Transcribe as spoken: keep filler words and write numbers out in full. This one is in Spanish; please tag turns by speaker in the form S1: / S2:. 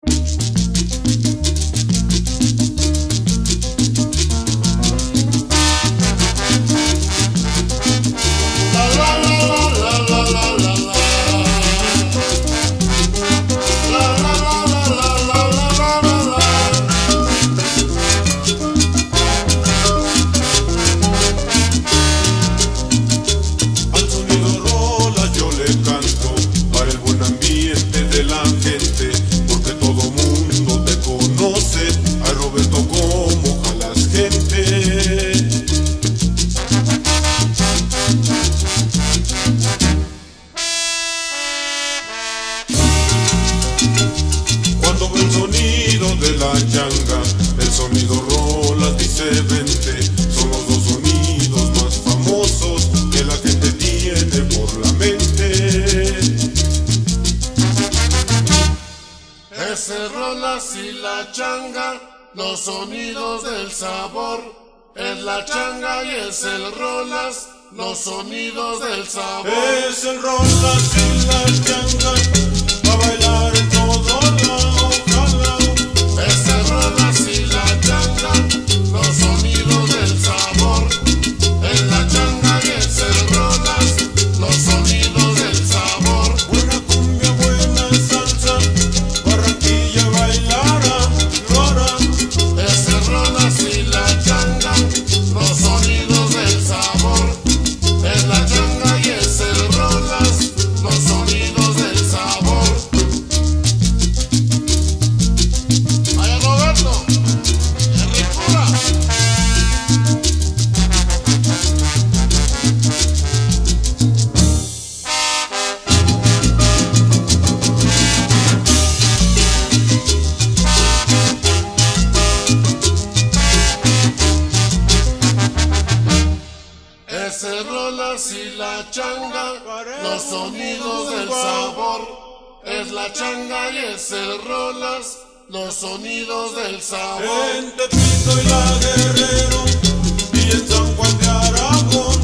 S1: Cuando el sonido de la changa, el sonido rolas dice vente, son los dos sonidos más famosos que la gente tiene por la mente.
S2: Ese rolas y la changa, los sonidos del sabor. Es la changa y es el rolas, los sonidos del sabor.
S1: Es el rolas y la changa, pa' bailar en todo lado, lado.
S2: Es el rolas y la changa, los sonidos del sabor. Es la changa y es el rolas, los sonidos del sabor.
S1: Buena cumbia, buena salsa, Barranquilla bailará, lo hará.
S2: Es el rolas y la changa, los sonidos del sabor. Es la changa y es el rolas, los sonidos del sabor. ¡Vaya Roberto! ¡Qué ricura! Ese rolas y la changa, los sonidos del sabor. Es la changa y es el rolas, los sonidos del sabor.
S1: En Tepito y La Guerrero y en San Juan de Aragón.